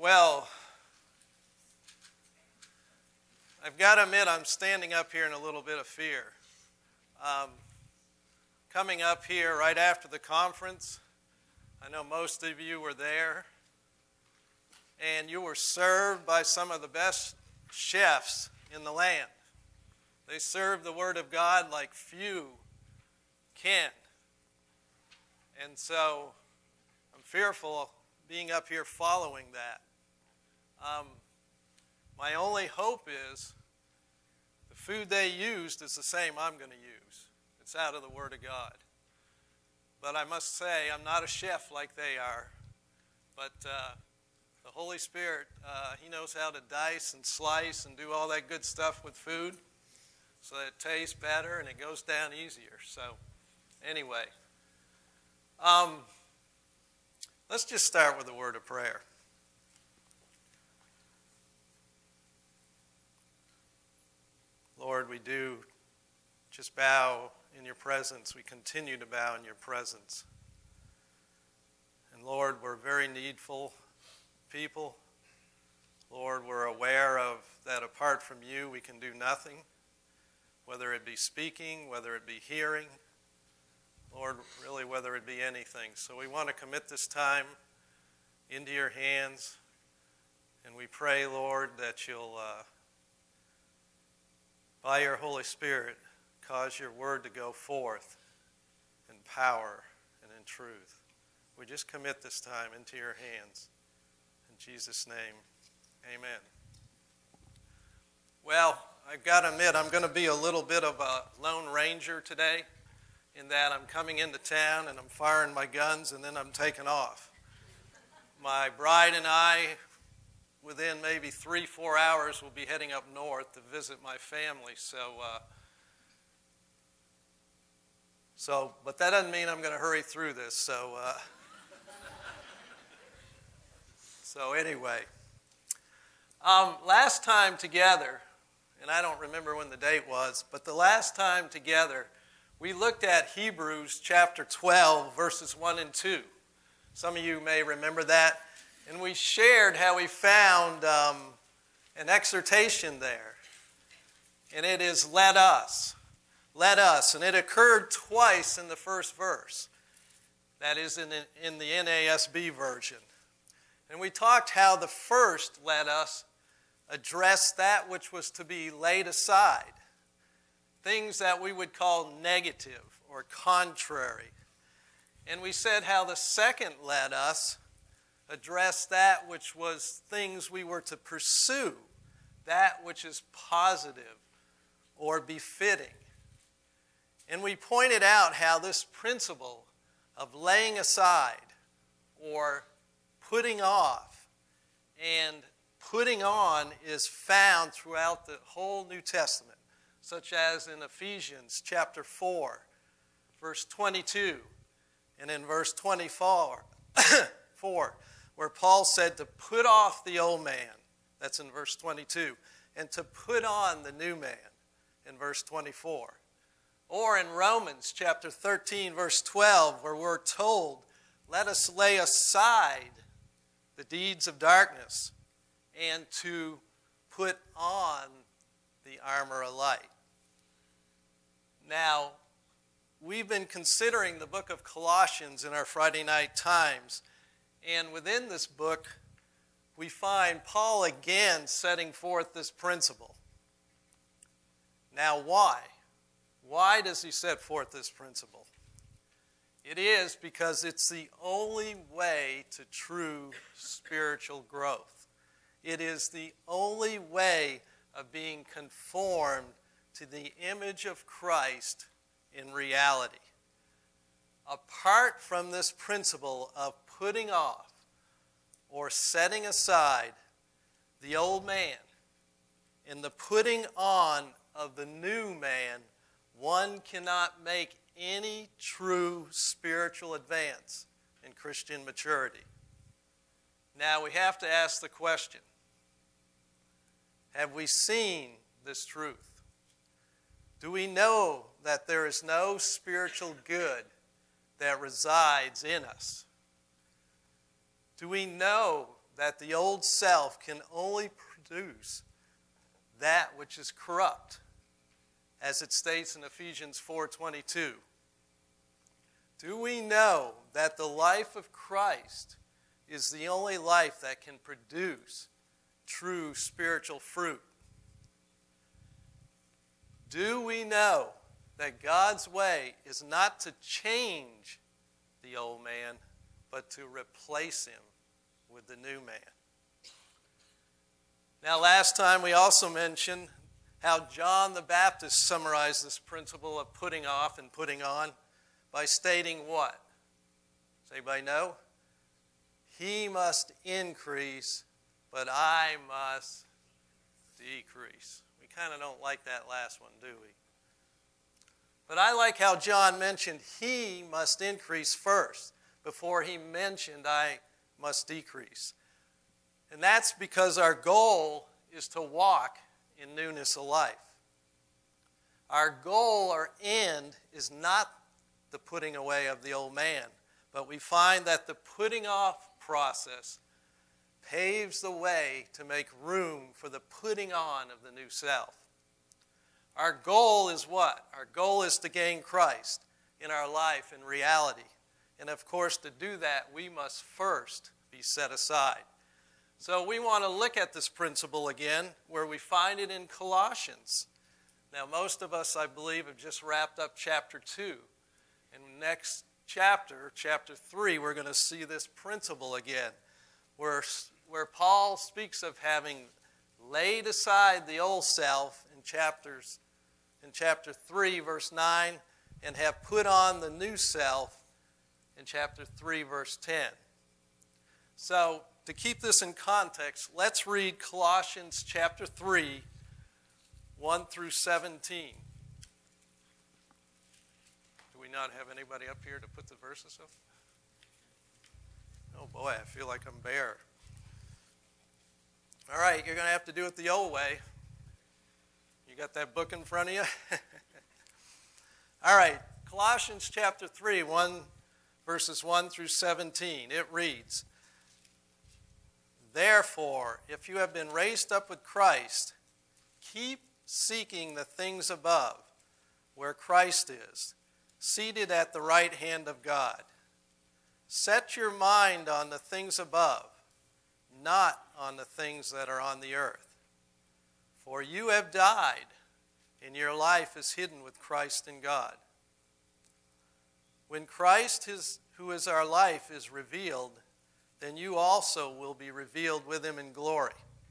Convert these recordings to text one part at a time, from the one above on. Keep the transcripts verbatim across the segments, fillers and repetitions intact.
Well, I've got to admit I'm standing up here in a little bit of fear. Um, coming up here right after the conference, I know most of you were there, and you were served by some of the best chefs in the land. They serve the Word of God like few can. And so I'm fearful being up here following that. Um, my only hope is the food they used is the same I'm going to use. It's out of the Word of God. But I must say, I'm not a chef like they are. But uh, the Holy Spirit, uh, He knows how to dice and slice and do all that good stuff with food so that it tastes better and it goes down easier. So anyway, um, let's just start with a word of prayer. Lord, we do just bow in your presence. We continue to bow in your presence. And Lord, we're very needful people. Lord, we're aware of that apart from you, we can do nothing, whether it be speaking, whether it be hearing, Lord, really whether it be anything. So we want to commit this time into your hands, and we pray, Lord, that you'll uh, by your Holy Spirit, cause your word to go forth in power and in truth. We just commit this time into your hands. In Jesus' name, amen. Well, I've got to admit, I'm going to be a little bit of a lone ranger today in that I'm coming into town and I'm firing my guns and then I'm taking off. My bride and I, within maybe three, four hours, we'll be heading up north to visit my family. So, uh, so, but that doesn't mean I'm going to hurry through this. So, uh, so anyway, um, last time together, and I don't remember when the date was, but the last time together, we looked at Hebrews chapter twelve, verses one and two. Some of you may remember that. And we shared how we found um, an exhortation there. And it is, let us. Let us. And it occurred twice in the first verse. That is in the, in the N A S B version. And we talked how the first let us addressed that which was to be laid aside. Things that we would call negative or contrary. And we said how the second let us address that which was things we were to pursue, that which is positive or befitting. And we pointed out how this principle of laying aside or putting off and putting on is found throughout the whole New Testament, such as in Ephesians chapter four, verse twenty-two, and in verse twenty-four, four, where Paul said to put off the old man, that's in verse twenty-two, and to put on the new man, in verse twenty-four. Or in Romans chapter thirteen, verse twelve, where we're told, let us lay aside the deeds of darkness and to put on the armor of light. Now, we've been considering the book of Colossians in our Friday night times. And within this book, we find Paul again setting forth this principle. Now, why? Why does he set forth this principle? It is because it's the only way to true spiritual growth. It is the only way of being conformed to the image of Christ in reality. Apart from this principle of putting off or setting aside the old man and the putting on of the new man, one cannot make any true spiritual advance in Christian maturity. Now we have to ask the question, have we seen this truth? Do we know that there is no spiritual good that resides in us? Do we know that the old self can only produce that which is corrupt, as it states in Ephesians four twenty-two? Do we know that the life of Christ is the only life that can produce true spiritual fruit? Do we know that God's way is not to change the old man, but to replace him with the new man? Now, last time we also mentioned how John the Baptist summarized this principle of putting off and putting on by stating what? Does anybody know? He must increase, but I must decrease. We kind of don't like that last one, do we? But I like how John mentioned he must increase first before he mentioned I must decrease. And that's because our goal is to walk in newness of life. Our goal or end is not the putting away of the old man, but we find that the putting off process paves the way to make room for the putting on of the new self. Our goal is what? Our goal is to gain Christ in our life in reality. And of course, to do that, we must first be set aside. So we want to look at this principle again, where we find it in Colossians. Now, most of us, I believe, have just wrapped up chapter two. And next chapter, chapter three, we're going to see this principle again, where, where Paul speaks of having laid aside the old self in chapters in chapter three, verse nine, and have put on the new self in chapter three, verse ten. So, to keep this in context, let's read Colossians chapter three, one through seventeen. Do we not have anybody up here to put the verses up? Oh boy, I feel like I'm bare. All right, you're going to have to do it the old way. You got that book in front of you? All right, Colossians chapter three, one, verses one through seventeen. It reads, "Therefore, if you have been raised up with Christ, keep seeking the things above, where Christ is, seated at the right hand of God. Set your mind on the things above, not on the things that are on the earth. For you have died, and your life is hidden with Christ in God. When Christ, is, who is our life, is revealed, then you also will be revealed with him in glory.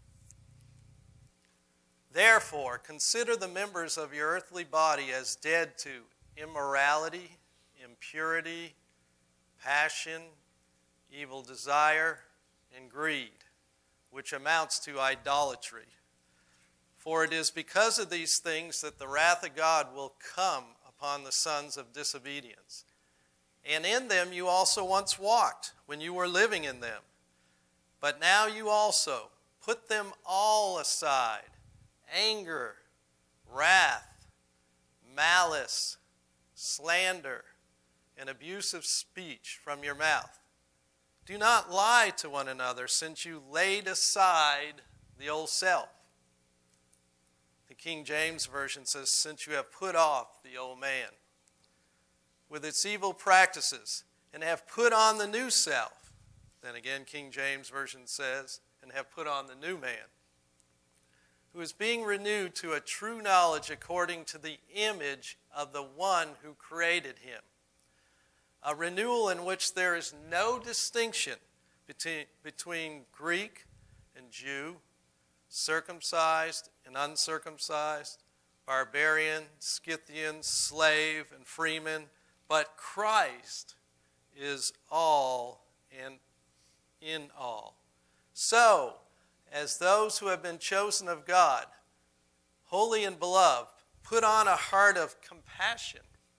Therefore, consider the members of your earthly body as dead to immorality, impurity, passion, evil desire, and greed, which amounts to idolatry. For it is because of these things that the wrath of God will come upon the sons of disobedience. And in them you also once walked when you were living in them. But now you also put them all aside: anger, wrath, malice, slander, and abusive speech from your mouth. Do not lie to one another, since you laid aside the old self." The King James Version says, "since you have put off the old man with its evil practices, and have put on the new self." Then again, King James Version says, "and have put on the new man, who is being renewed to a true knowledge according to the image of the one who created him. A renewal in which there is no distinction between, between Greek and Jew, circumcised and uncircumcised, barbarian, Scythian, slave, and freeman, but Christ is all and in all. So, as those who have been chosen of God, holy and beloved, put on a heart of compassion,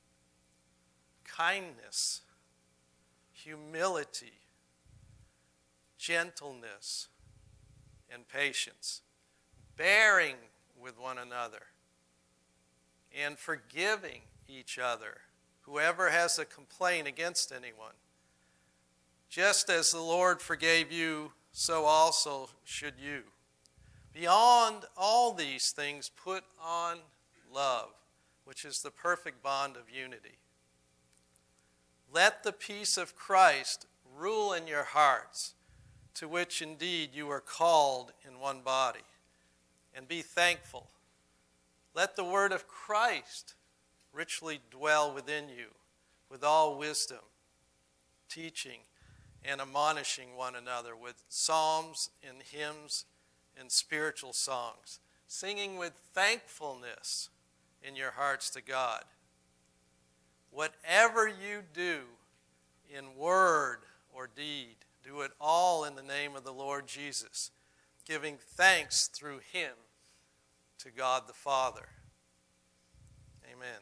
kindness, humility, gentleness, and patience, bearing with one another, and forgiving each other, whoever has a complaint against anyone. Just as the Lord forgave you, so also should you. Beyond all these things, put on love, which is the perfect bond of unity. Let the peace of Christ rule in your hearts, to which indeed you are called in one body, and be thankful. Let the word of Christ richly dwell within you, with all wisdom, teaching and admonishing one another with psalms and hymns and spiritual songs, singing with thankfulness in your hearts to God. Whatever you do in word or deed, do it all in the name of the Lord Jesus, giving thanks through him to God the Father. Amen.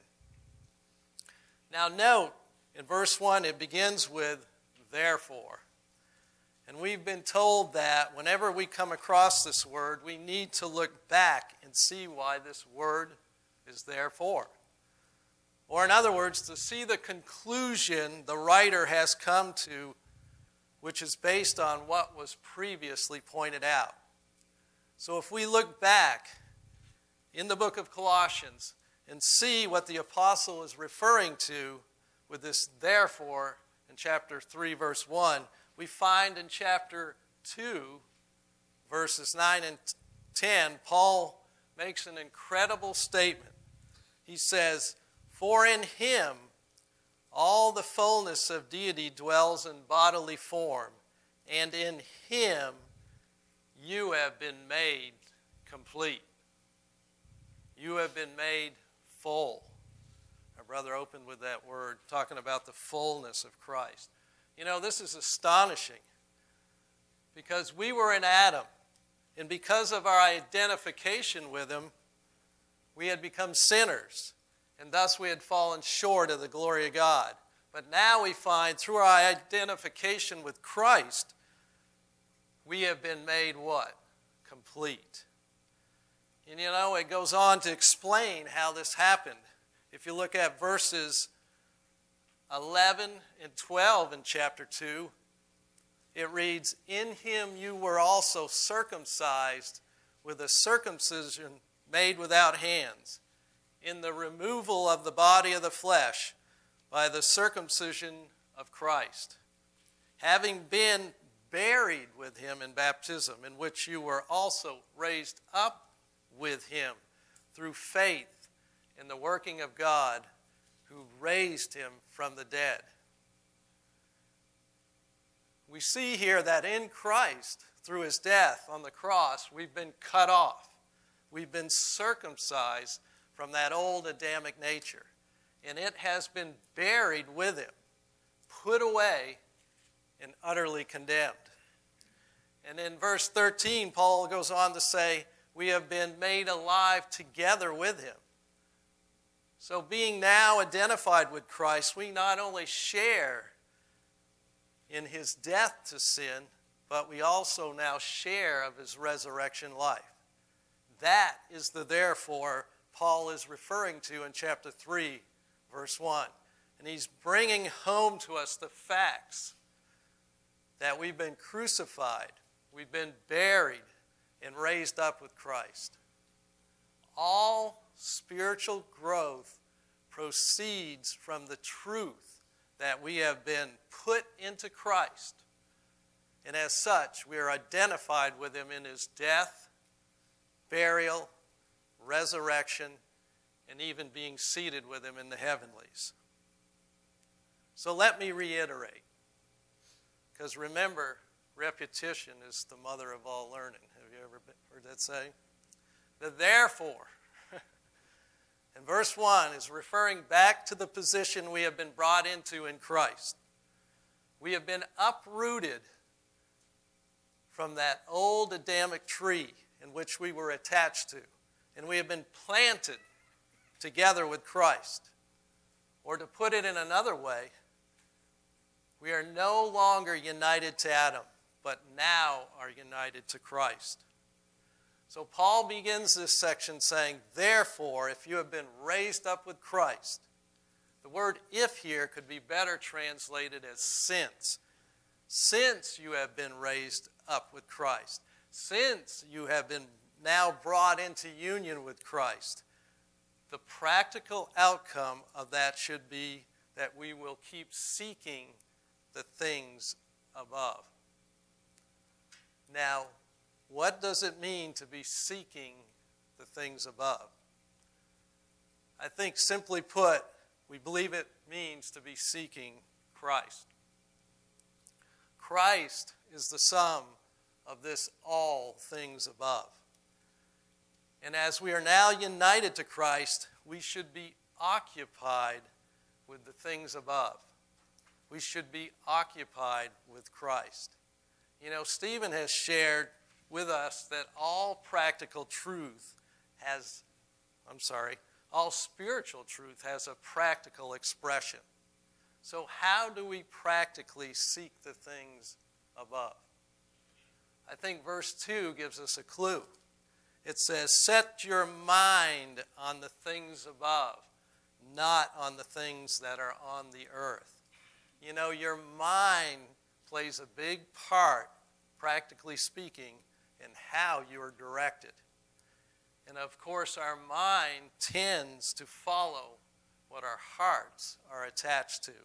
Now note, in verse one, it begins with therefore. And we've been told that whenever we come across this word, we need to look back and see why this word is therefore. Or in other words, to see the conclusion the writer has come to, which is based on what was previously pointed out. So if we look back in the book of Colossians and see what the apostle is referring to with this therefore in chapter three, verse one, we find in chapter two, verses nine and ten, Paul makes an incredible statement. He says, "For in him all the fullness of deity dwells in bodily form, and in him you have been made complete." You have been made full. Our brother opened with that word, talking about the fullness of Christ. You know, this is astonishing because we were in Adam, and because of our identification with him, we had become sinners, and thus we had fallen short of the glory of God. But now we find through our identification with Christ, we have been made what? Complete. And you know, it goes on to explain how this happened. If you look at verses eleven and twelve in chapter two, it reads, "In him you were also circumcised with a circumcision made without hands, in the removal of the body of the flesh by the circumcision of Christ, having been buried with him in baptism, in which you were also raised up with him through faith in the working of God who raised him from the dead." We see here that in Christ, through his death on the cross, we've been cut off. We've been circumcised from that old Adamic nature. And it has been buried with him, put away, and utterly condemned. And in verse thirteen, Paul goes on to say, we have been made alive together with him. So being now identified with Christ, we not only share in his death to sin, but we also now share of his resurrection life. That is the therefore Paul is referring to in chapter three, verse one. And he's bringing home to us the facts that we've been crucified, we've been buried, and raised up with Christ. All spiritual growth proceeds from the truth that we have been put into Christ. And as such, we are identified with him in his death, burial, resurrection, and even being seated with him in the heavenlies. So let me reiterate, because remember, repetition is the mother of all learning. Have you ever heard that saying? The therefore, in verse one, is referring back to the position we have been brought into in Christ. We have been uprooted from that old Adamic tree in which we were attached to, and we have been planted together with Christ. Or to put it in another way, we are no longer united to Adam, but now are united to Christ. So Paul begins this section saying, therefore, if you have been raised up with Christ, the word if here could be better translated as since. since you have been raised up with Christ, since you have been now brought into union with Christ, the practical outcome of that should be that we will keep seeking the things above. Now, what does it mean to be seeking the things above? I think simply put, we believe it means to be seeking Christ. Christ is the sum of this all things above. And as we are now united to Christ, we should be occupied with the things above. We should be occupied with Christ. You know, Stephen has shared with us that all practical truth has, I'm sorry, all spiritual truth has a practical expression. So how do we practically seek the things above? I think verse two gives us a clue. It says, set your mind on the things above, not on the things that are on the earth. You know, your mind plays a big part, practically speaking, in how you are directed. And of course, our mind tends to follow what our hearts are attached to.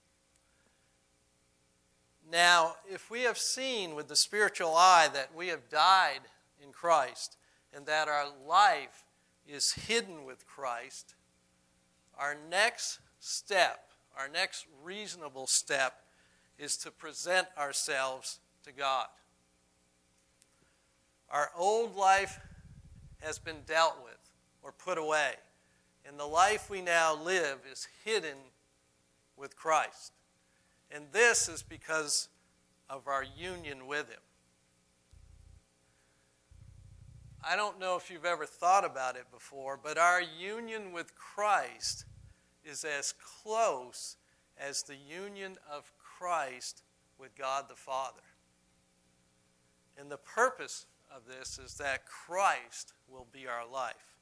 Now, if we have seen with the spiritual eye that we have died in Christ and that our life is hidden with Christ, our next step, our next reasonable step is to present ourselves to God. Our old life has been dealt with or put away, and the life we now live is hidden with Christ. And this is because of our union with Him. I don't know if you've ever thought about it before, but our union with Christ is as close as the union of Christ with God the Father. And the purpose of this is that Christ will be our life.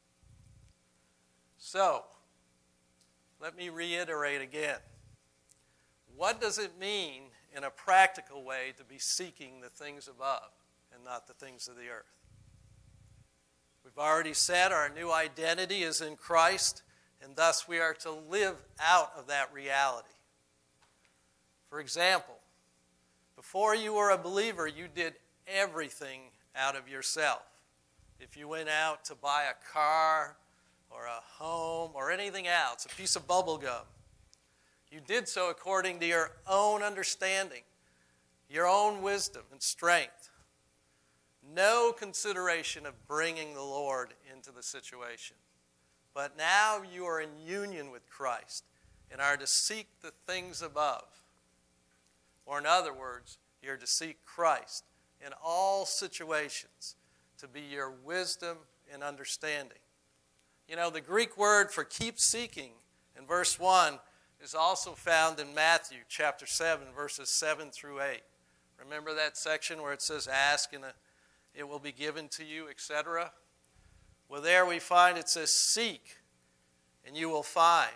So, let me reiterate again. What does it mean in a practical way to be seeking the things above and not the things of the earth? We've already said our new identity is in Christ, and thus we are to live out of that reality. For example, before you were a believer, you did everything out of yourself. If you went out to buy a car or a home or anything else, a piece of bubble gum, you did so according to your own understanding, your own wisdom and strength. No consideration of bringing the Lord into the situation. But now you are in union with Christ and are to seek the things above. Or in other words, you're to seek Christ in all situations to be your wisdom and understanding. You know, the Greek word for keep seeking in verse one is also found in Matthew chapter seven, verses seven through eight. Remember that section where it says, ask and it will be given to you, et cetera? Well, there we find it says, seek and you will find.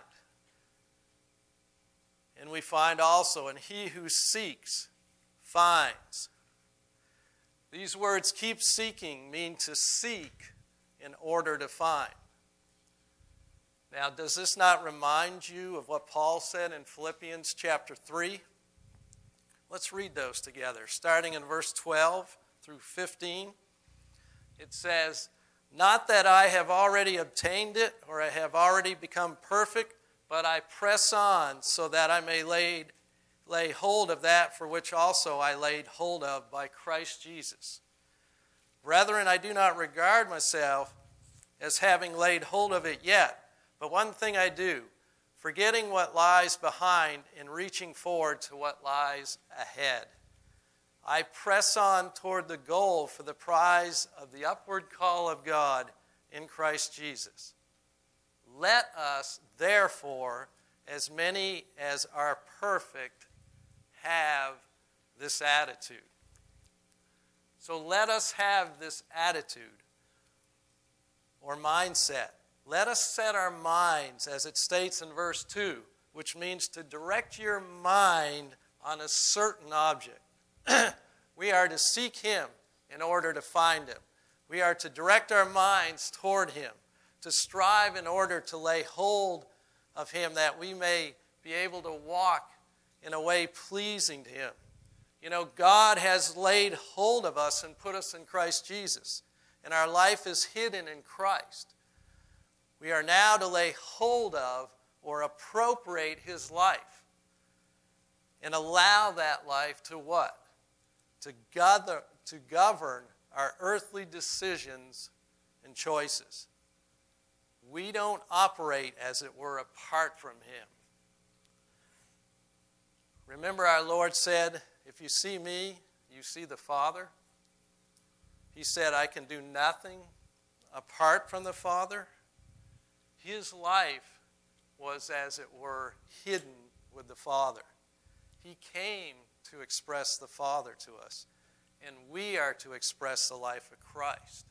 And we find also, and he who seeks finds. These words, keep seeking, mean to seek in order to find. Now, does this not remind you of what Paul said in Philippians chapter three? Let's read those together. Starting in verse twelve through fifteen, it says, not that I have already obtained it or I have already become perfect, but I press on so that I may lay, lay hold of that for which also I laid hold of by Christ Jesus. Brethren, I do not regard myself as having laid hold of it yet. But one thing I do, forgetting what lies behind and reaching forward to what lies ahead. I press on toward the goal for the prize of the upward call of God in Christ Jesus. Let us, therefore, as many as are perfect, have this attitude. So let us have this attitude or mindset. Let us set our minds, as it states in verse two, which means to direct your mind on a certain object. we are to seek him in order to find him. We are to direct our minds toward him, to strive in order to lay hold of him that we may be able to walk in a way pleasing to him. You know, God has laid hold of us and put us in Christ Jesus, and our life is hidden in Christ. We are now to lay hold of or appropriate his life and allow that life to what? To gather, to govern our earthly decisions and choices. We don't operate, as it were, apart from him. Remember, our Lord said, if you see me, you see the Father. He said, I can do nothing apart from the Father. His life was, as it were, hidden with the Father. He came to express the Father to us, and we are to express the life of Christ.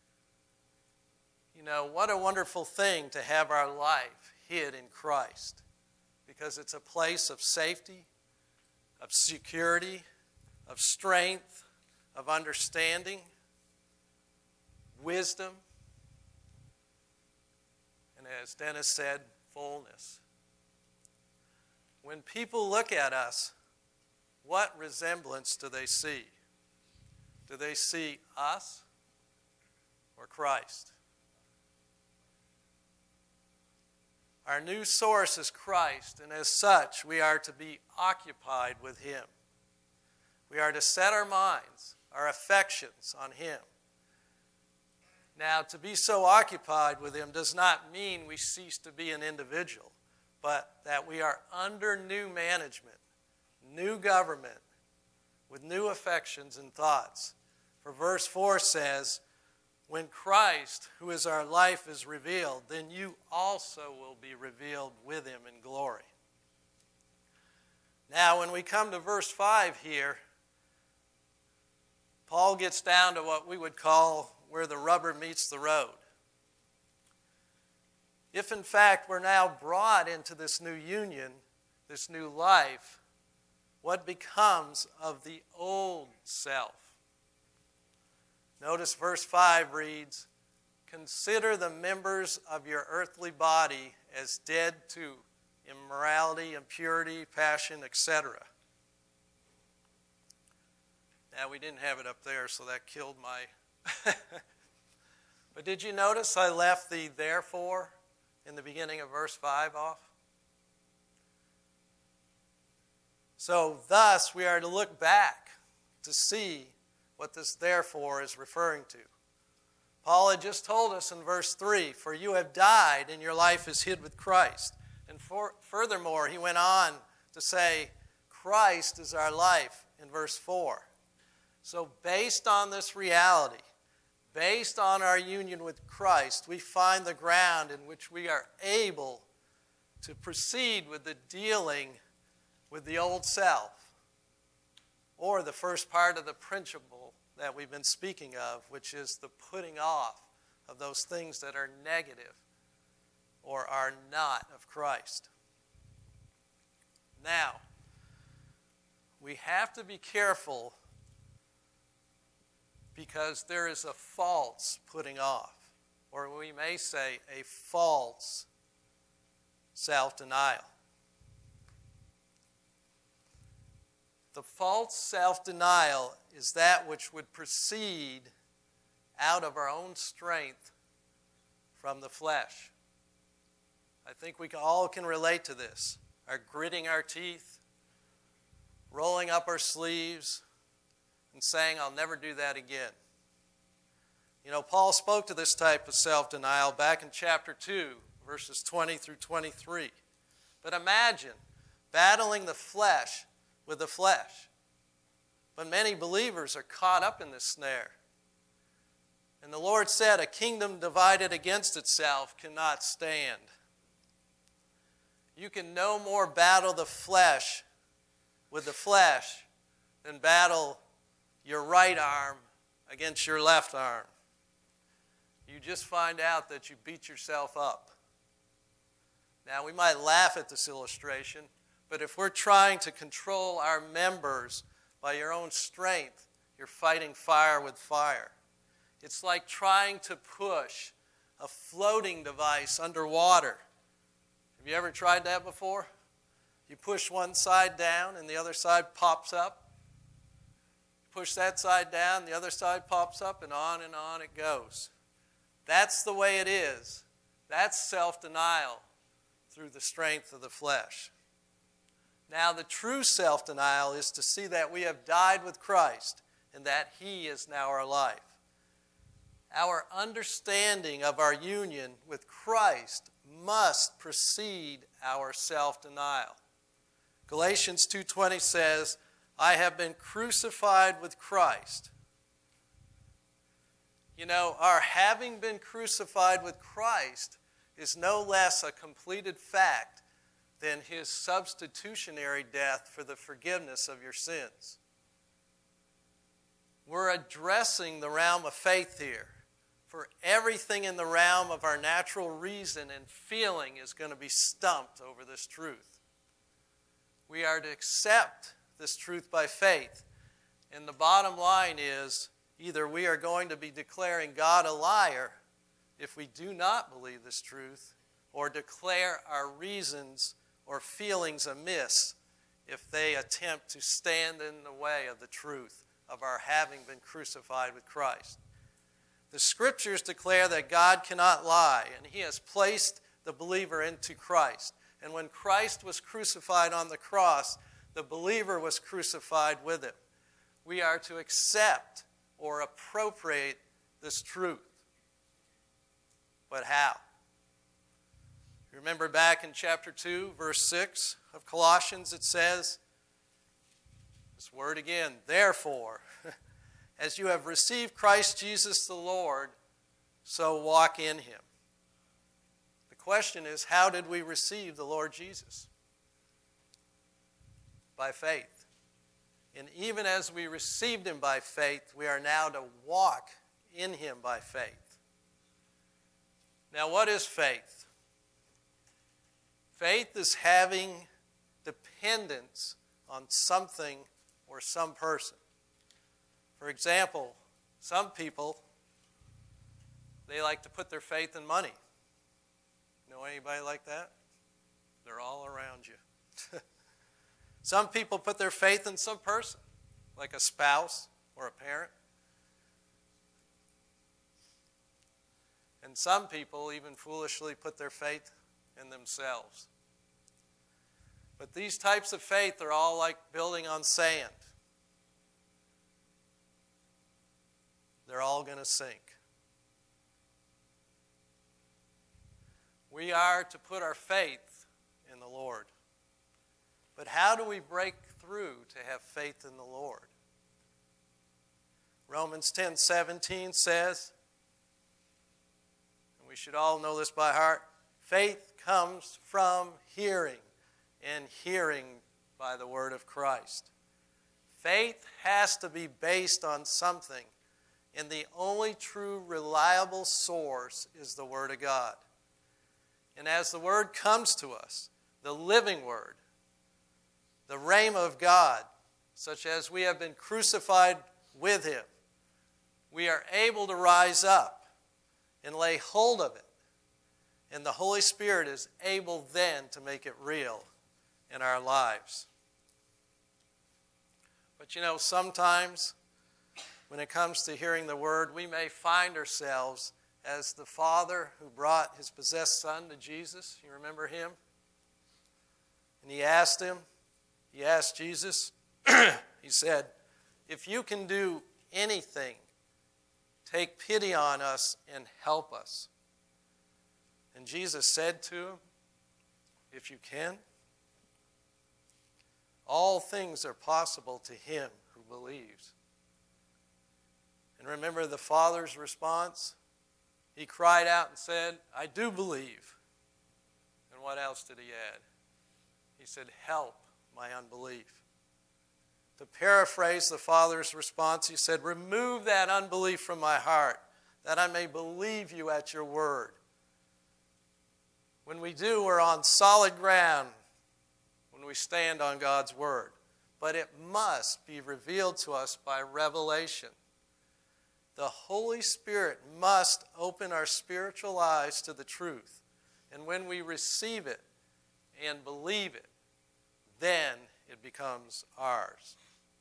You know, what a wonderful thing to have our life hid in Christ, because it's a place of safety, of security, of strength, of understanding, wisdom, and as Dennis said, fullness. When people look at us, what resemblance do they see? Do they see us or Christ? Our new source is Christ, and as such, we are to be occupied with him. We are to set our minds, our affections on him. Now, to be so occupied with him does not mean we cease to be an individual, but that we are under new management, new government, with new affections and thoughts. For verse four says, when Christ, who is our life, is revealed, then you also will be revealed with him in glory. Now, when we come to verse five here, Paul gets down to what we would call where the rubber meets the road. If, in fact, we're now brought into this new union, this new life, what becomes of the old self? Notice verse five reads, consider the members of your earthly body as dead to immorality, impurity, passion, et cetera. Now, we didn't have it up there, so that killed my... But did you notice I left the therefore in the beginning of verse five off? So, thus, we are to look back to see what this therefore is referring to. Paul had just told us in verse three, for you have died and your life is hid with Christ. And for, furthermore, he went on to say, Christ is our life in verse four. So based on this reality, based on our union with Christ, we find the ground in which we are able to proceed with the dealing with the old self, or the first part of the principle that we've been speaking of, which is the putting off of those things that are negative or are not of Christ. Now, we have to be careful because there is a false putting off, or we may say a false self-denial. The false self-denial is that which would proceed out of our own strength from the flesh. I think we all can relate to this. Our gritting our teeth, rolling up our sleeves, and saying, I'll never do that again. You know, Paul spoke to this type of self-denial back in chapter two, verses twenty through twenty-three. But imagine battling the flesh with the flesh. But many believers are caught up in this snare. And the Lord said, a kingdom divided against itself cannot stand. You can no more battle the flesh with the flesh than battle your right arm against your left arm. You just find out that you beat yourself up. Now, we might laugh at this illustration, but if we're trying to control our members by your own strength, you're fighting fire with fire. It's like trying to push a floating device underwater. Have you ever tried that before? You push one side down and the other side pops up. Push that side down, the other side pops up, and on and on it goes. That's the way it is. That's self-denial through the strength of the flesh. Now, the true self-denial is to see that we have died with Christ and that He is now our life. Our understanding of our union with Christ must precede our self-denial. Galatians two twenty says, I have been crucified with Christ. You know, our having been crucified with Christ is no less a completed fact than His substitutionary death for the forgiveness of your sins. We're addressing the realm of faith here. For everything in the realm of our natural reason and feeling is going to be stumped over this truth. We are to accept this truth by faith. And the bottom line is, either we are going to be declaring God a liar if we do not believe this truth, or declare our reasons or feelings amiss if they attempt to stand in the way of the truth of our having been crucified with Christ. The Scriptures declare that God cannot lie, and He has placed the believer into Christ. And when Christ was crucified on the cross, the believer was crucified with Him. We are to accept or appropriate this truth. But how? Remember back in chapter two, verse six of Colossians, it says, this word again, therefore, as you have received Christ Jesus the Lord, so walk in Him. The question is, how did we receive the Lord Jesus? By faith. And even as we received Him by faith, we are now to walk in Him by faith. Now, what is faith? Faith is having dependence on something or some person. For example, some people, they like to put their faith in money. Know anybody like that? They're all around you. Some people put their faith in some person, like a spouse or a parent. And some people even foolishly put their faith in themselves. But these types of faith are all like building on sand. They're all going to sink. We are to put our faith in the Lord. But how do we break through to have faith in the Lord? Romans ten seventeen says, and we should all know this by heart, faith comes from hearing, and hearing by the word of Christ. Faith has to be based on something, and the only true reliable source is the Word of God. And as the Word comes to us, the living Word, the rhema of God, such as we have been crucified with Him, we are able to rise up and lay hold of it. And the Holy Spirit is able then to make it real in our lives. But you know, sometimes when it comes to hearing the Word, we may find ourselves as the father who brought his possessed son to Jesus. You remember him? And he asked him, he asked Jesus, he said, if you can do anything, take pity on us and help us. And Jesus said to him, if you can, all things are possible to him who believes. And remember the father's response? He cried out and said, I do believe. And what else did he add? He said, help my unbelief. To paraphrase the father's response, he said, remove that unbelief from my heart, that I may believe you at your word. When we do, we're on solid ground when we stand on God's word. but it must be revealed to us by revelation. The Holy Spirit must open our spiritual eyes to the truth. And when we receive it and believe it, then it becomes ours.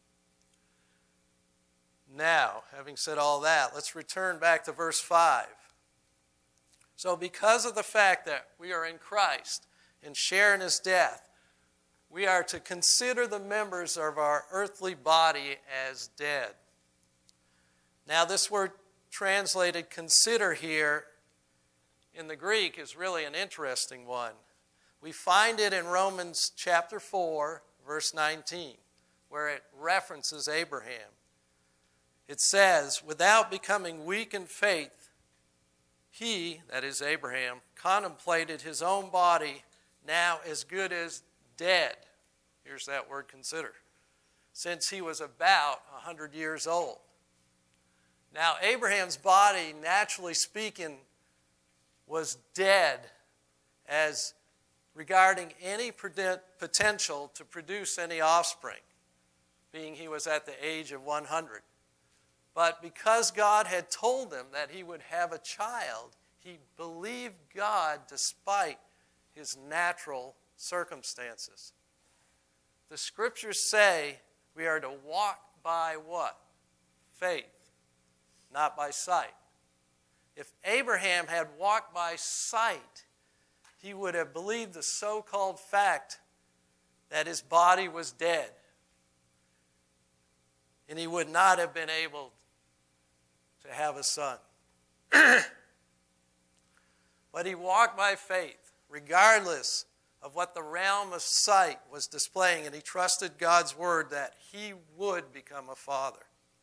Now, having said all that, let's return back to verse five. So because of the fact that we are in Christ and share in his death, we are to consider the members of our earthly body as dead. Now, this word translated consider here in the Greek is really an interesting one. We find it in Romans chapter four, verse nineteen, where it references Abraham. It says, without becoming weak in faith, he, that is Abraham, contemplated his own body now as good as dead. Here's that word consider. Since he was about one hundred years old. Now, Abraham's body, naturally speaking, was dead as regarding any potential to produce any offspring, being he was at the age of one hundred. But because God had told him that he would have a child, he believed God despite his natural circumstances. The scriptures say we are to walk by what? Faith, not by sight. If Abraham had walked by sight, he would have believed the so-called fact that his body was dead. And he would not have been able to have a son. But he walked by faith, regardless of what the realm of sight was displaying, and he trusted God's word that he would become a father.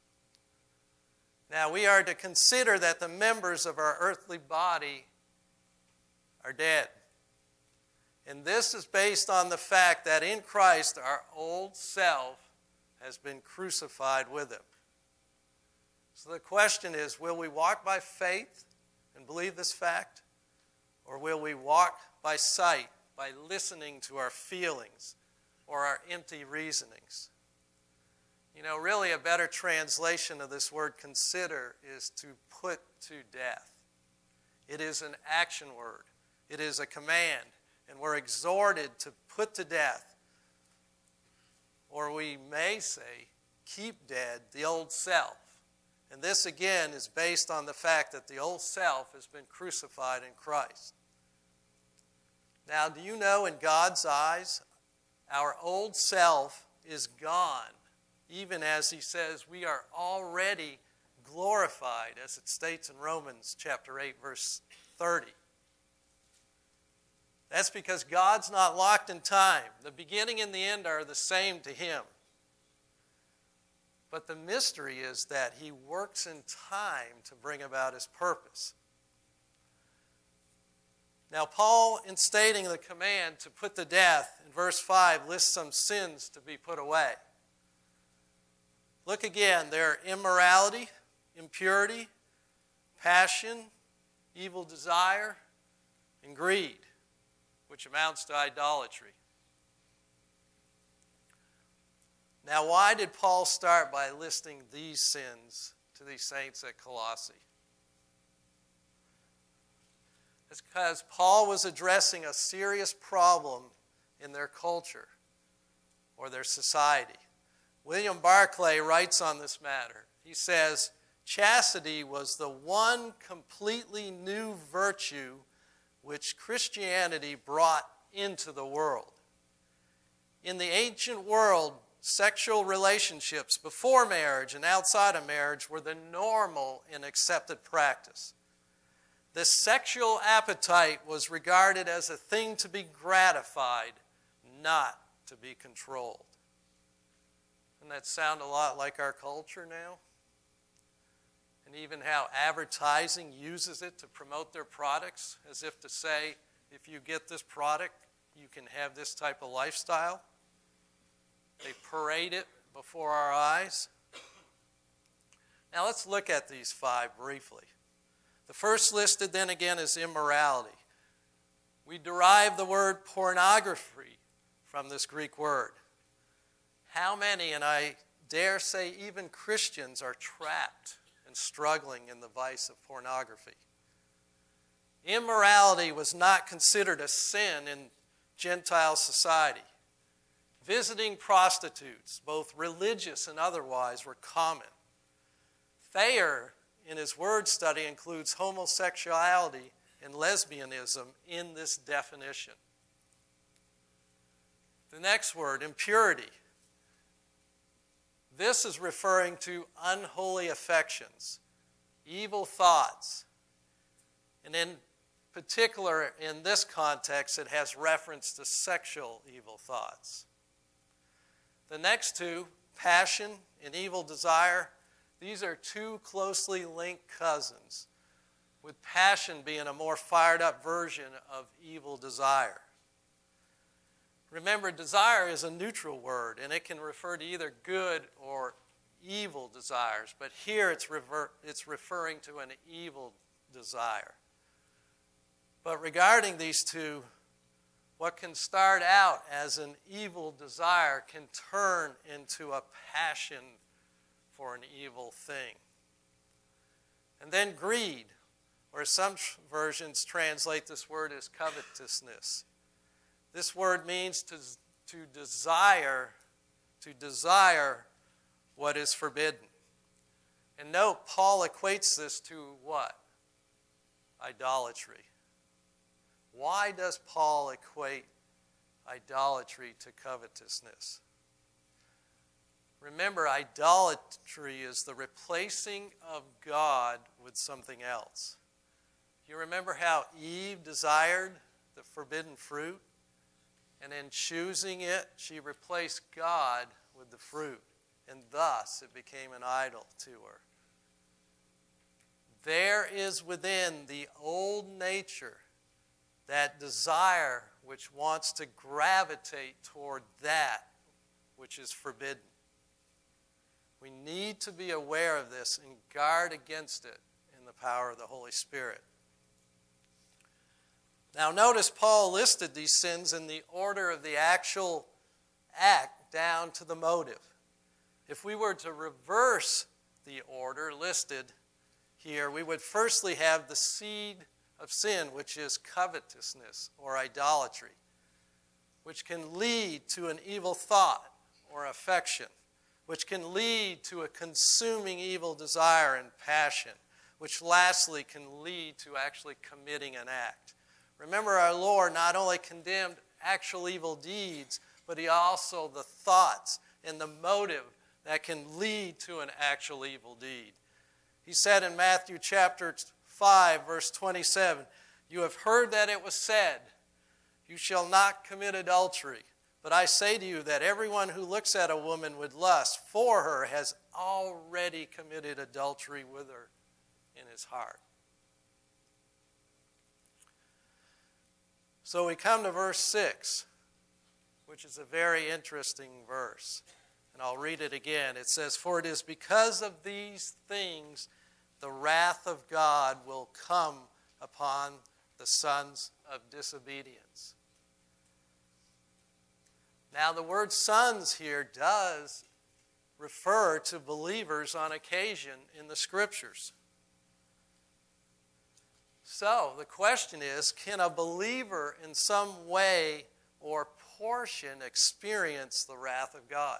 Now, we are to consider that the members of our earthly body are dead. And this is based on the fact that in Christ, our old self has been crucified with him. So the question is, will we walk by faith and believe this fact? Or will we walk by sight, by listening to our feelings or our empty reasonings? You know, really a better translation of this word consider is to put to death. It is an action word. It is a command. And we're exhorted to put to death, or we may say, keep dead the old self. And this again is based on the fact that the old self has been crucified in Christ. Now, do you know in God's eyes, our old self is gone, even as he says we are already glorified, as it states in Romans chapter eight, verse thirty. That's because God's not locked in time. The beginning and the end are the same to him. But the mystery is that he works in time to bring about his purpose. Now, Paul, in stating the command to put to death, in verse five, lists some sins to be put away. Look again, there are immorality, impurity, passion, evil desire, and greed, which amounts to idolatry. Now, why did Paul start by listing these sins to these saints at Colossae? It's because Paul was addressing a serious problem in their culture or their society. William Barclay writes on this matter. He says, chastity was the one completely new virtue which Christianity brought into the world. In the ancient world, sexual relationships before marriage and outside of marriage were the normal and accepted practice. The sexual appetite was regarded as a thing to be gratified, not to be controlled. Doesn't that sound a lot like our culture now? And even how advertising uses it to promote their products, as if to say, if you get this product, you can have this type of lifestyle. They parade it before our eyes. Now let's look at these five briefly. The first listed then again is immorality. We derive the word pornography from this Greek word. how many, and I dare say even Christians, are trapped and struggling in the vice of pornography? Immorality was not considered a sin in Gentile society. Visiting prostitutes, both religious and otherwise, were common. Thayer, in his word study, includes homosexuality and lesbianism in this definition. The next word, impurity. This is referring to unholy affections, evil thoughts, and in particular, in this context, it has reference to sexual evil thoughts. The next two, passion and evil desire, these are two closely linked cousins, with passion being a more fired up version of evil desire. Remember, desire is a neutral word, and it can refer to either good or evil desires, but here it's, rever- it's referring to an evil desire. But regarding these two, what can start out as an evil desire can turn into a passion for an evil thing. And then greed, or some versions translate this word as covetousness. This word means to, to desire, to desire what is forbidden. And note, Paul equates this to what? Idolatry. Why does Paul equate idolatry to covetousness? Remember, idolatry is the replacing of God with something else. You remember how Eve desired the forbidden fruit? And in choosing it, she replaced God with the fruit. And thus, it became an idol to her. There is within the old nature that desire which wants to gravitate toward that which is forbidden. We need to be aware of this and guard against it in the power of the Holy Spirit. Now notice Paul listed these sins in the order of the actual act down to the motive. If we were to reverse the order listed here, we would firstly have the seed of sin, which is covetousness or idolatry, which can lead to an evil thought or affection, which can lead to a consuming evil desire and passion, which lastly can lead to actually committing an act. Remember, our Lord not only condemned actual evil deeds, but he also the thoughts and the motive that can lead to an actual evil deed. He said in Matthew chapter five, verse twenty-seven, "You have heard that it was said, 'You shall not commit adultery.' But I say to you that everyone who looks at a woman with lust for her has already committed adultery with her in his heart." So we come to verse six, which is a very interesting verse. And I'll read it again. It says, "For it is because of these things the wrath of God will come upon the sons of disobedience." Now the word sons here does refer to believers on occasion in the Scriptures. So the question is, can a believer in some way or portion experience the wrath of God?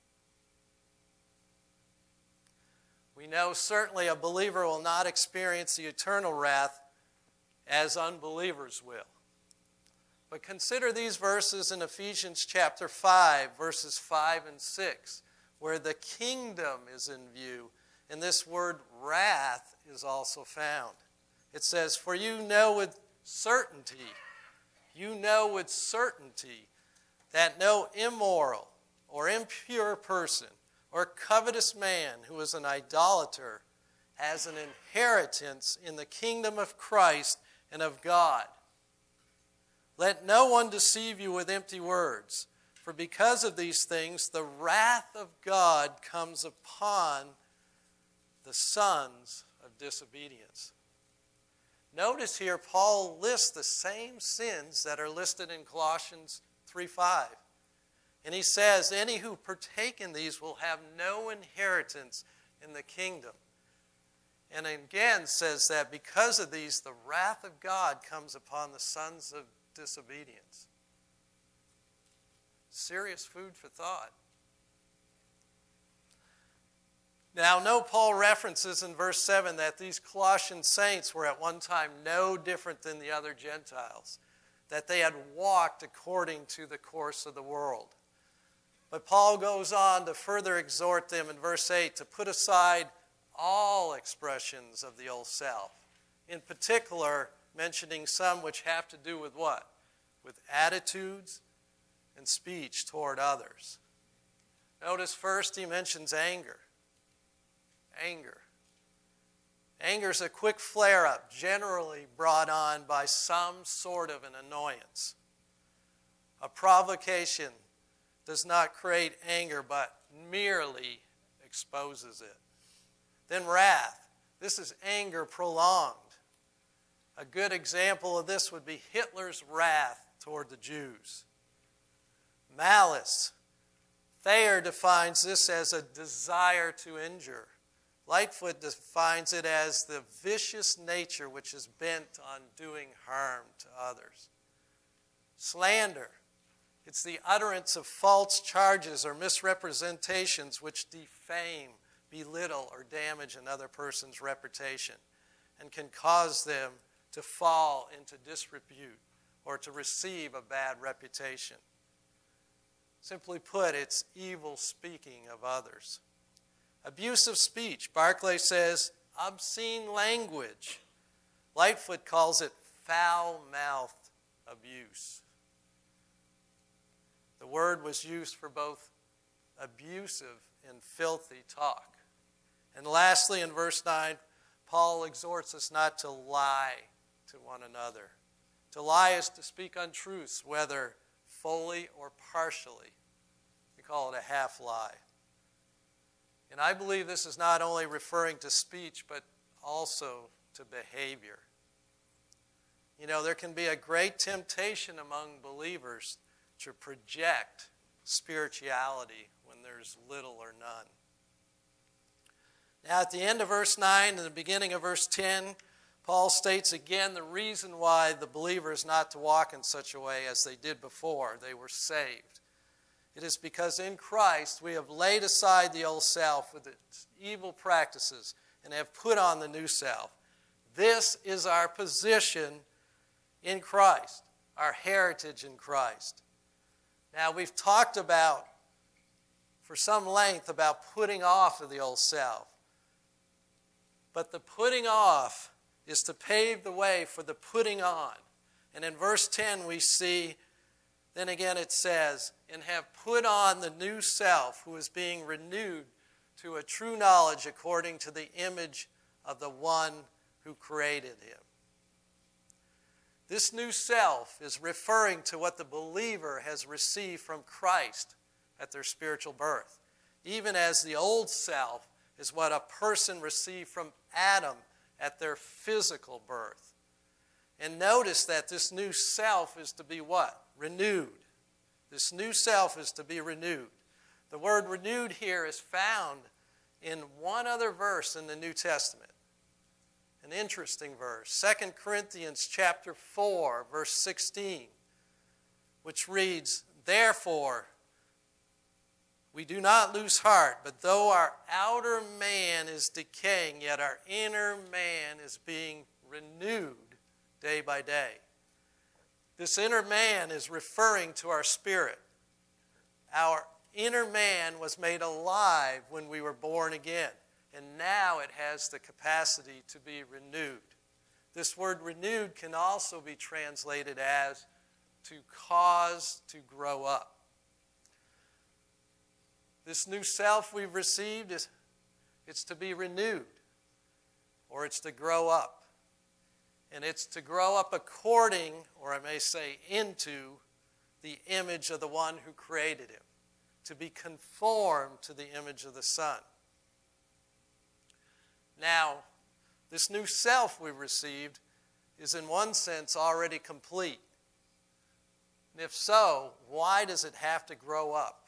We know certainly a believer will not experience the eternal wrath as unbelievers will. But consider these verses in Ephesians chapter five, verses five and six, where the kingdom is in view, and this word wrath is also found. It says, "For you know with certainty, you know with certainty that no immoral or impure person or covetous man who is an idolater has an inheritance in the kingdom of Christ and of God. Let no one deceive you with empty words, for because of these things the wrath of God comes upon the sons of disobedience." Notice here Paul lists the same sins that are listed in Colossians three five. And he says, any who partake in these will have no inheritance in the kingdom. And again says that because of these, the wrath of God comes upon the sons of disobedience. Serious food for thought. Now, note Paul references in verse seven that these Colossian saints were at one time no different than the other Gentiles, that they had walked according to the course of the world. But Paul goes on to further exhort them in verse eight to put aside all expressions of the old self, in particular mentioning some which have to do with what? With attitudes and speech toward others. Notice first he mentions anger. Anger. Anger is a quick flare-up, generally brought on by some sort of an annoyance. A provocation does not create anger, but merely exposes it. Then wrath. This is anger prolonged. A good example of this would be Hitler's wrath toward the Jews. Malice. Thayer defines this as a desire to injure. Lightfoot defines it as the vicious nature which is bent on doing harm to others. Slander. It's the utterance of false charges or misrepresentations which defame, belittle, or damage another person's reputation and can cause them to fall into disrepute or to receive a bad reputation. Simply put, it's evil speaking of others. Abusive speech. Barclay says obscene language. Lightfoot calls it foul-mouthed abuse. The word was used for both abusive and filthy talk. And lastly, in verse nine, Paul exhorts us not to lie to one another. To lie is to speak untruths, whether fully or partially. We call it a half-lie. And I believe this is not only referring to speech, but also to behavior. You know, there can be a great temptation among believers to project spirituality when there's little or none. Now, at the end of verse nine and the beginning of verse ten, Paul states again the reason why the believer is not to walk in such a way as they did before they were saved. It is because in Christ we have laid aside the old self with its evil practices and have put on the new self. This is our position in Christ, our heritage in Christ. Now, we've talked about, for some length, about putting off of the old self. But the putting off is to pave the way for the putting on. And in verse ten we see, then again it says, and have put on the new self who is being renewed to a true knowledge according to the image of the one who created him. This new self is referring to what the believer has received from Christ at their spiritual birth, even as the old self is what a person received from Adam at their physical birth. And notice that this new self is to be what? Renewed. This new self is to be renewed. The word renewed here is found in one other verse in the New Testament. An interesting verse, Second Corinthians chapter four, verse sixteen, which reads, therefore, we do not lose heart, but though our outer man is decaying, yet our inner man is being renewed day by day. This inner man is referring to our spirit. Our inner man was made alive when we were born again, and now it has the capacity to be renewed. This word renewed can also be translated as to cause to grow up. This new self we've received, is it's to be renewed, or it's to grow up. And it's to grow up according, or I may say into, the image of the one who created him, to be conformed to the image of the Son. Now, this new self we've received is in one sense already complete. And if so, why does it have to grow up?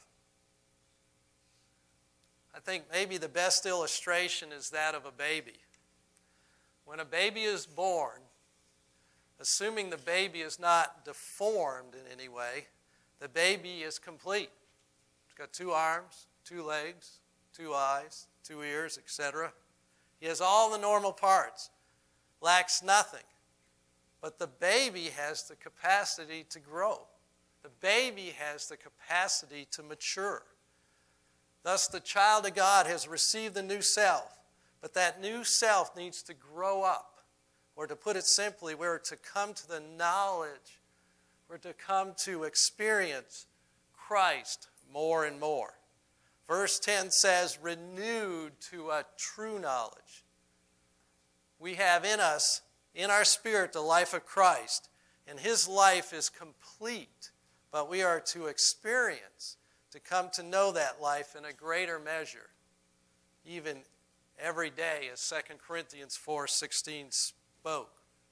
I think maybe the best illustration is that of a baby. When a baby is born, assuming the baby is not deformed in any way, the baby is complete. He's got two arms, two legs, two eyes, two ears, et cetera. He has all the normal parts, lacks nothing. But the baby has the capacity to grow. The baby has the capacity to mature. Thus, the child of God has received the new self, but that new self needs to grow up. Or to put it simply, we're to come to the knowledge, we're to come to experience Christ more and more. Verse ten says, renewed to a true knowledge. We have in us, in our spirit, the life of Christ, and his life is complete, but we are to experience, to come to know that life in a greater measure, even every day, as Second Corinthians four sixteen spoke.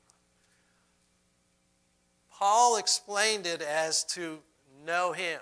Paul explained it as to know him.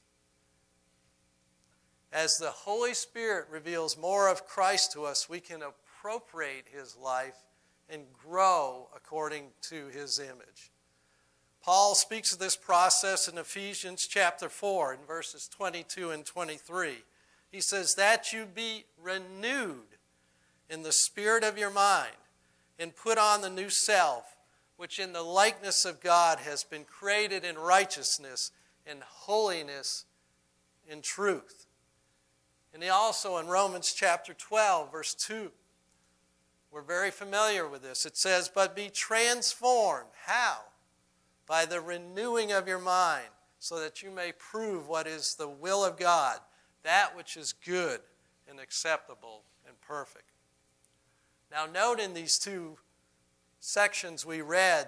As the Holy Spirit reveals more of Christ to us, we can appropriate his life and grow according to his image. Paul speaks of this process in Ephesians chapter four in verses twenty-two and twenty-three. He says, that you be renewed in the spirit of your mind and put on the new self, which in the likeness of God has been created in righteousness and holiness in truth. And he also in Romans chapter twelve, verse two, we're very familiar with this. It says, but be transformed. How? By the renewing of your mind, so that you may prove what is the will of God, that which is good and acceptable and perfect. Now note in these two sections we read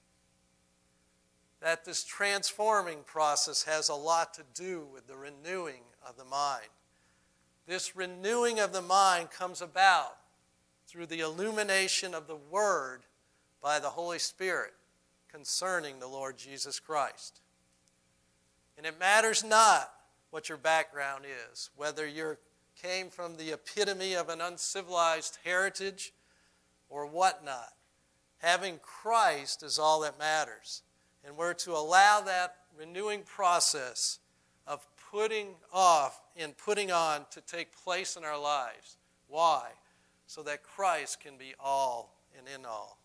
that this transforming process has a lot to do with the renewing of the mind. This renewing of the mind comes about through the illumination of the Word by the Holy Spirit concerning the Lord Jesus Christ. And it matters not what your background is, whether you came from the epitome of an uncivilized heritage or whatnot. Having Christ is all that matters. And we're to allow that renewing process of putting off and putting on to take place in our lives. Why? So that Christ can be all and in all.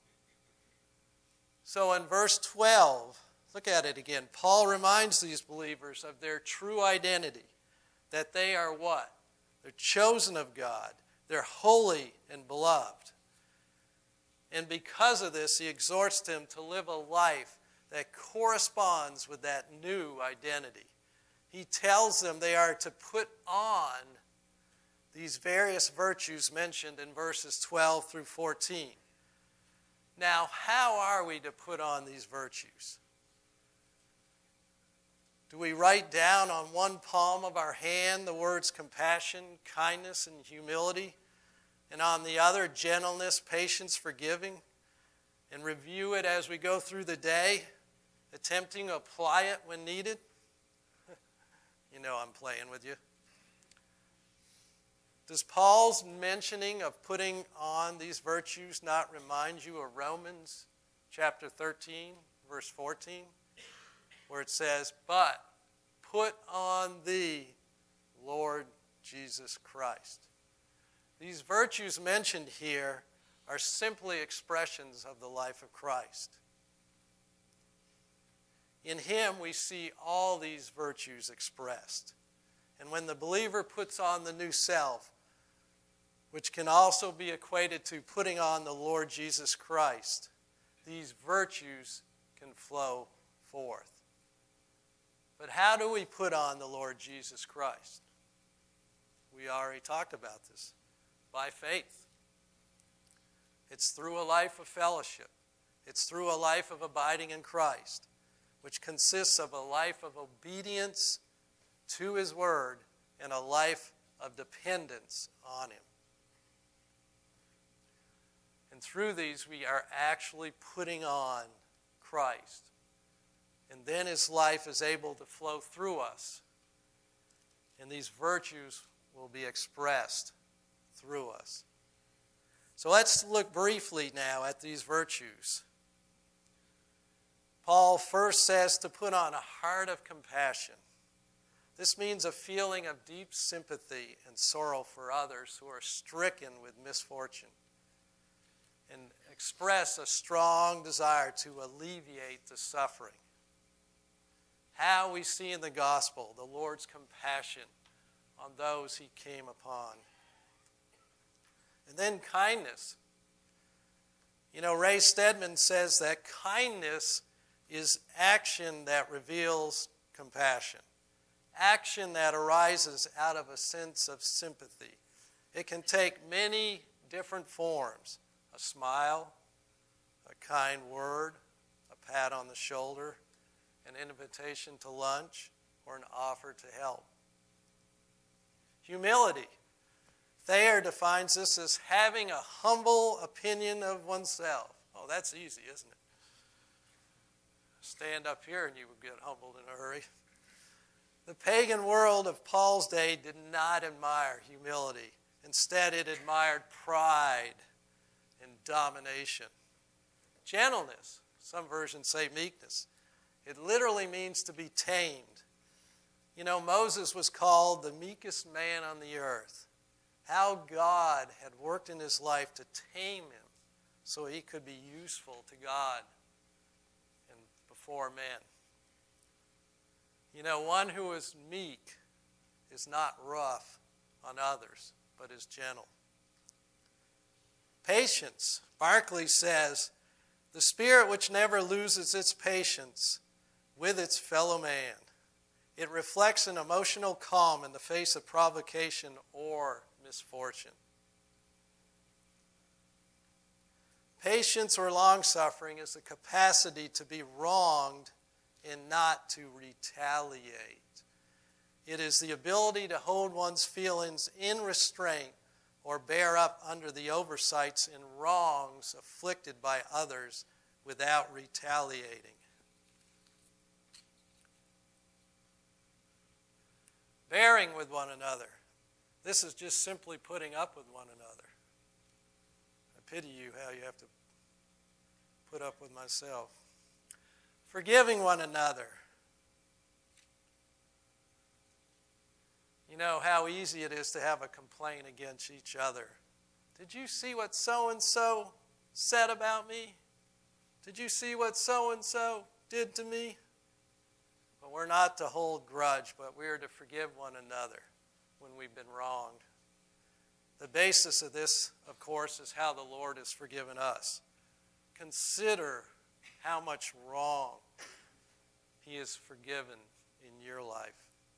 So in verse twelve, look at it again. Paul reminds these believers of their true identity, that they are what? They're chosen of God. They're holy and beloved. And because of this, he exhorts them to live a life that corresponds with that new identity. He tells them they are to put on these various virtues mentioned in verses twelve through fourteen. Now, how are we to put on these virtues? Do we write down on one palm of our hand the words compassion, kindness, and humility, and on the other gentleness, patience, forgiving, and review it as we go through the day, attempting to apply it when needed? You know I'm playing with you. Does Paul's mentioning of putting on these virtues not remind you of Romans chapter thirteen, verse fourteen, where it says, but put on thee, Lord Jesus Christ. These virtues mentioned here are simply expressions of the life of Christ. In him we see all these virtues expressed. And when the believer puts on the new self, which can also be equated to putting on the Lord Jesus Christ, these virtues can flow forth. But how do we put on the Lord Jesus Christ? We already talked about this. By faith. It's through a life of fellowship. It's through a life of abiding in Christ, which consists of a life of obedience to his word and a life of dependence on him. And through these, we are actually putting on Christ. And then his life is able to flow through us. And these virtues will be expressed through us. So let's look briefly now at these virtues. Paul first says to put on a heart of compassion. This means a feeling of deep sympathy and sorrow for others who are stricken with misfortune, and express a strong desire to alleviate the suffering. How we see in the gospel the Lord's compassion on those he came upon. And then kindness. You know, Ray Stedman says that kindness is action that reveals compassion. Action that arises out of a sense of sympathy. It can take many different forms. A smile, a kind word, a pat on the shoulder, an invitation to lunch, or an offer to help. Humility. Thayer defines this as having a humble opinion of oneself. Oh, that's easy, isn't it? Stand up here and you would get humbled in a hurry. The pagan world of Paul's day did not admire humility. Instead, it admired pride and domination. Gentleness. Some versions say meekness. It literally means to be tamed. You know, Moses was called the meekest man on the earth. How God had worked in his life to tame him so he could be useful to God and before men. You know, one who is meek is not rough on others, but is gentle. Patience. Barclay says, the spirit which never loses its patience with its fellow man. It reflects an emotional calm in the face of provocation or misfortune. Patience or long-suffering is the capacity to be wronged and not to retaliate. It is the ability to hold one's feelings in restraint or bear up under the oversights and wrongs afflicted by others without retaliating. Bearing with one another. This is just simply putting up with one another. I pity you how you have to put up with myself. Forgiving one another. You know how easy it is to have a complaint against each other. Did you see what so-and-so said about me? Did you see what so-and-so did to me? But we're not to hold grudge, but we are to forgive one another when we've been wronged. The basis of this, of course, is how the Lord has forgiven us. Consider how much wrong he has forgiven in your life.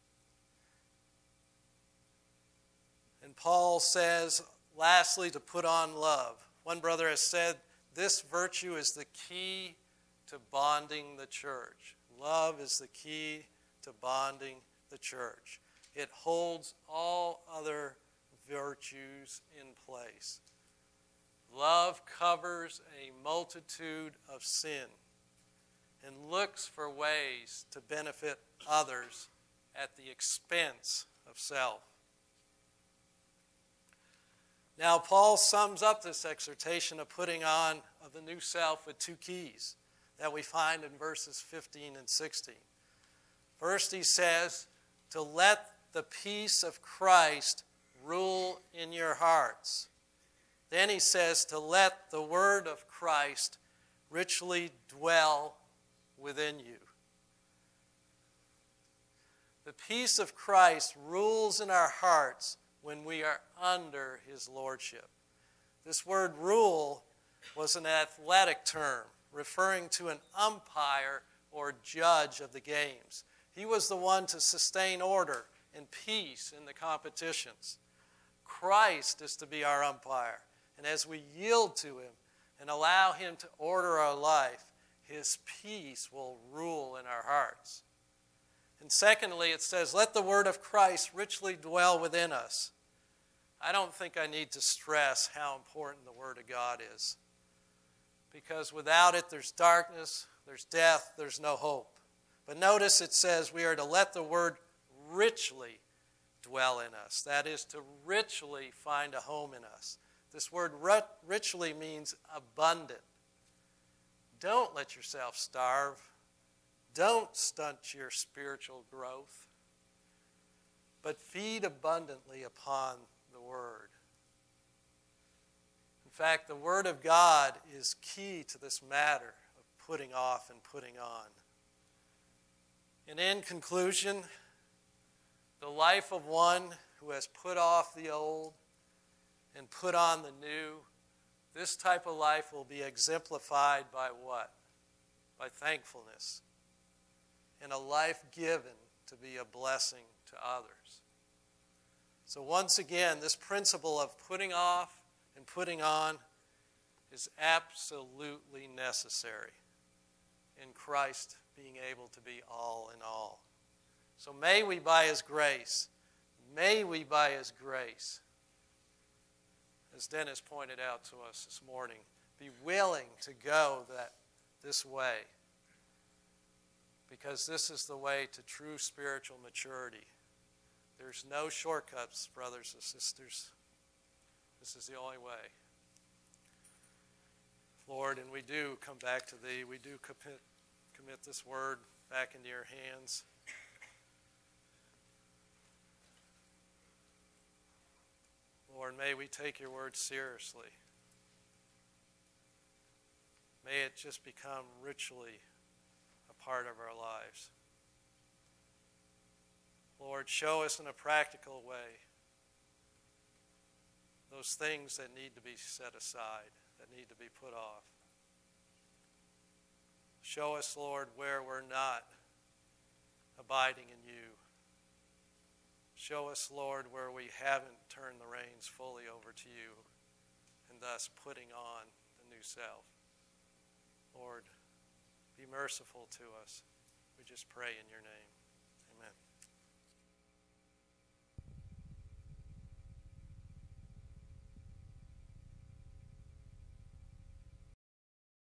And Paul says, lastly, to put on love. One brother has said, this virtue is the key to bonding the church. Love is the key to bonding the church. It holds all other virtues in place. Love covers a multitude of sin and looks for ways to benefit others at the expense of self. Now, Paul sums up this exhortation of putting on of the new self with two keys that we find in verses fifteen and sixteen. First, he says, to let the peace of Christ rule in your hearts. Then he says to let the word of Christ richly dwell within you. The peace of Christ rules in our hearts when we are under his lordship. This word rule was an athletic term referring to an umpire or judge of the games. He was the one to sustain order and peace in the competitions. Christ is to be our umpire. And as we yield to him and allow him to order our life, his peace will rule in our hearts. And secondly, it says, let the word of Christ richly dwell within us. I don't think I need to stress how important the word of God is. Because without it, there's darkness, there's death, there's no hope. But notice it says we are to let the word richly dwell in us. That is, to richly find a home in us. This word richly means abundant. Don't let yourself starve. Don't stunt your spiritual growth. But feed abundantly upon the Word. In fact, the Word of God is key to this matter of putting off and putting on. And in conclusion, the life of one who has put off the old and put on the new, this type of life will be exemplified by what? By thankfulness and a life given to be a blessing to others. So once again, this principle of putting off and putting on is absolutely necessary in Christ being able to be all in all. So may we, by His grace, may we, by His grace, as Dennis pointed out to us this morning, be willing to go that this way. Because this is the way to true spiritual maturity. There's no shortcuts, brothers and sisters. This is the only way. Lord, and we do come back to Thee. We do commit, commit this word back into Your hands. Lord, may we take Your word seriously. May it just become richly a part of our lives. Lord, show us in a practical way those things that need to be set aside, that need to be put off. Show us, Lord, where we're not abiding in You. Show us, Lord, where we haven't turned the reins fully over to You and thus putting on the new self. Lord, be merciful to us. We just pray in Your name. Amen.